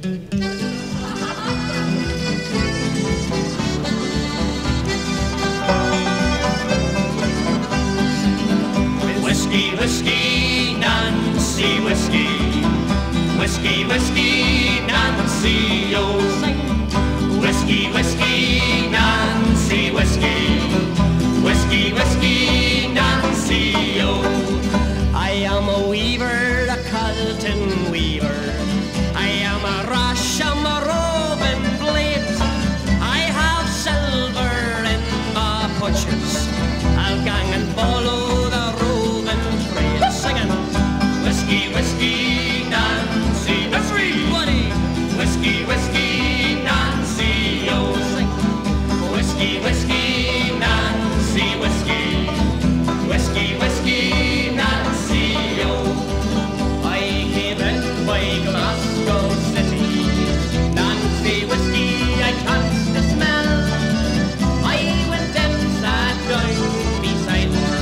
Whiskey, whiskey, Nancy, whiskey. Whiskey, whiskey, Nancy, oh. Whiskey, whiskey, Nancy, whiskey. Whiskey, whiskey, Nancy, oh. I am a weaver, a Calton weaver. I am a rash, I'm a roving blade. I have silver in my pouches. I'll gang and follow the roving trade. Singing, whiskey, whiskey, Nancy, everybody. Whiskey, whiskey, Nancy, oh. Whiskey, whiskey, Nancy, whiskey. Whiskey, whiskey, Nancy, oh. I came in by Glasgow City. Nancy whiskey, I can't smell. I went in, sat down beside her.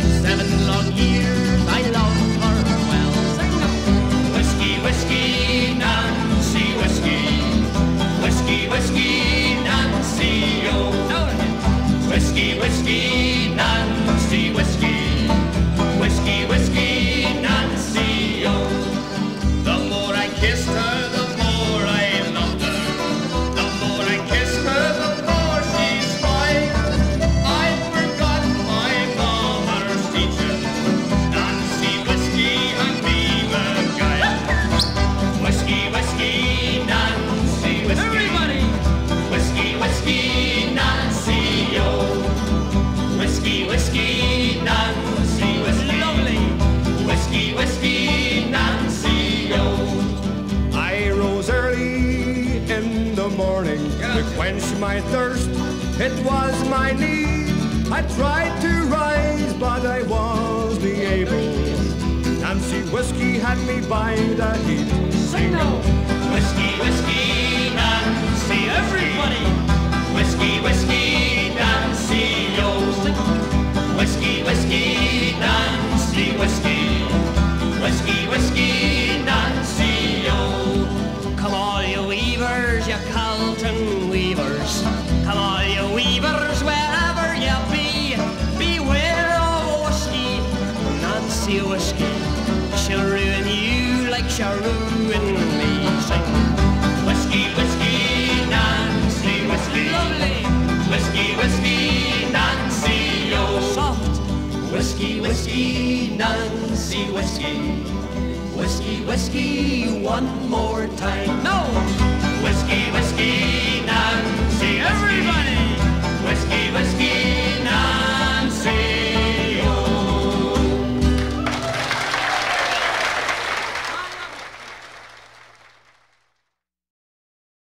7 long years, I loved her well. Whiskey, whiskey, Nancy, whiskey. Whiskey, whiskey, Nancy, oh. Whiskey, whiskey, Nancy, whiskey. Whiskey, whiskey, Nancy, oh. The more I kissed her, the more I loved her. The more I kissed her, the more she smiled. I forgot my mother's teaching. Nancy whiskey and me beguiled. Whiskey, whiskey, Nancy whiskey. Everybody! Whiskey, whiskey, Nancy, oh. Whiskey, whiskey, Nancy whiskey. Lovely. Whiskey, whiskey, Nancy, oh. I rose early in the morning to quench my thirst. It was my need. I tried to rise, but I wasn't able. Nancy whiskey had me by the heat. Sing now. Whiskey, whiskey, Nancy, everybody. Whiskey, whiskey, Nancy, oh. Whiskey, whiskey, Nancy, whiskey. Whiskey, whiskey, Nancy, oh. Come all you weavers, you Calton weavers. Come all you weavers, wherever you be. Beware of whiskey, Nancy whiskey. She'll ruin you like she'll ruin me. Sing. Whiskey, whiskey, Nancy whiskey. Lovely. Whiskey, whiskey, Nancy, oh. Soft. Whiskey, whiskey, Nancy whiskey. Whiskey, whiskey, one more time.